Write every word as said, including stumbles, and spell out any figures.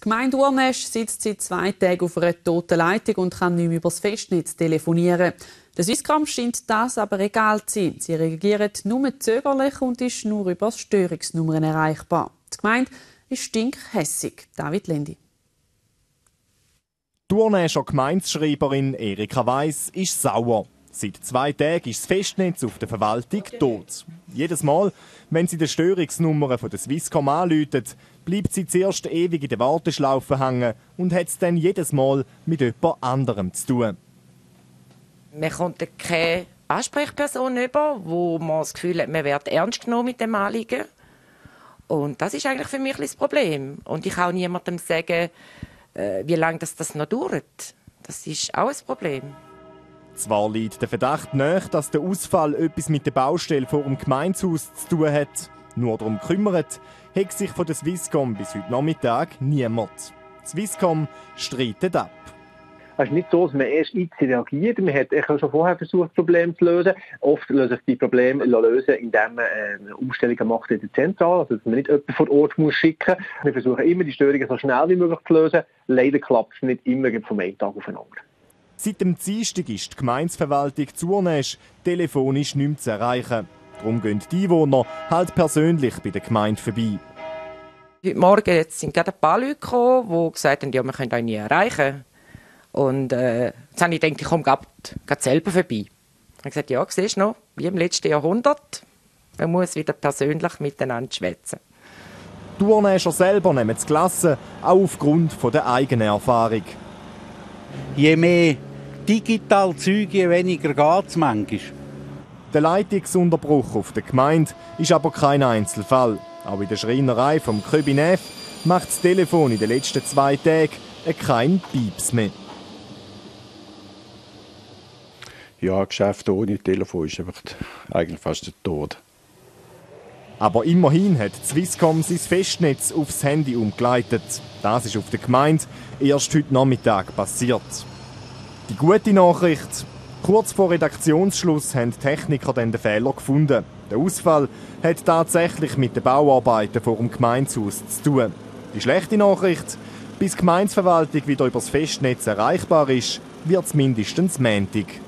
Gemeinde Urnäsch sitzt seit zwei Tagen auf einer toten Leitung und kann nicht mehr über das Festnetz telefonieren. Der Swisscom scheint das aber egal zu sein. Sie reagieren nur zögerlich und ist nur über Störungsnummern erreichbar. Die Gemeinde ist stinkhässig. David Lendi. Die Urnäscher Gemeindeschreiberin Erika Weiss ist sauer. Seit zwei Tagen ist das Festnetz auf der Verwaltung tot. Jedes Mal, wenn sie die Störungsnummern von der Swisscom anläutet, bleibt sie zuerst ewig in der Warteschlaufe hängen und hat es dann jedes Mal mit jemand anderem zu tun. Man kommt keine Ansprechperson über, wo man das Gefühl hat, man wird ernst genommen mit dem Anliegen. Und das ist eigentlich für mich das Problem. Und ich kann auch niemandem sagen, wie lange das, das noch dauert. Das ist auch ein Problem. Zwar liegt der Verdacht nahe, dass der Ausfall etwas mit der Baustelle vor dem Gemeindehaus zu tun hat. Nur darum kümmert, hat sich von der Swisscom bis heute Nachmittag niemand. Die Swisscom streitet ab. Es ist nicht so, dass man erst jetzt reagiert. Man hat schon vorher versucht, das Problem zu lösen. Oft lösen sich die Probleme lösen, indem man eine Umstellung macht in der Zentrale, also dass man nicht jemanden vor Ort muss schicken muss. Wir versuchen immer, die Störungen so schnell wie möglich zu lösen. Leider klappt es nicht immer vom einen Tag auf den anderen. Seit dem Dienstag ist die Gemeindeverwaltung zu Urnäsch telefonisch nicht mehr zu erreichen. Darum gehen die Einwohner halt persönlich bei der Gemeinde vorbei. Heute Morgen jetzt sind gerade ein paar Leute gekommen, die gesagt haben, ja, wir können euch nie erreichen. Und äh, jetzt habe ich gedacht, ich komme gerade selber vorbei. Ich habe gesagt, ja, siehst du noch, wie im letzten Jahrhundert, man muss wieder persönlich miteinander schwätzen. Die Urnäscher selber nehmen es gelassen, auch aufgrund der eigenen Erfahrung. Je mehr digital Zeug, je weniger geht es manchmal. Der Leitungsunterbruch auf der Gemeinde ist aber kein Einzelfall. Auch in der Schreinerei vom Köbinev macht das Telefon in den letzten zwei Tagen kein Pieps mehr. Ja, Geschäft ohne Telefon ist einfach eigentlich fast der Tod. Aber immerhin hat die Swisscom sein Festnetz aufs Handy umgeleitet. Das ist auf der Gemeinde erst heute Nachmittag passiert. Die gute Nachricht: Kurz vor Redaktionsschluss haben die Techniker dann den Fehler gefunden. Der Ausfall hat tatsächlich mit den Bauarbeiten vor dem Gemeindehaus zu tun. Die schlechte Nachricht: Bis die Gemeindeverwaltung wieder über das Festnetz erreichbar ist, wird es mindestens Montag.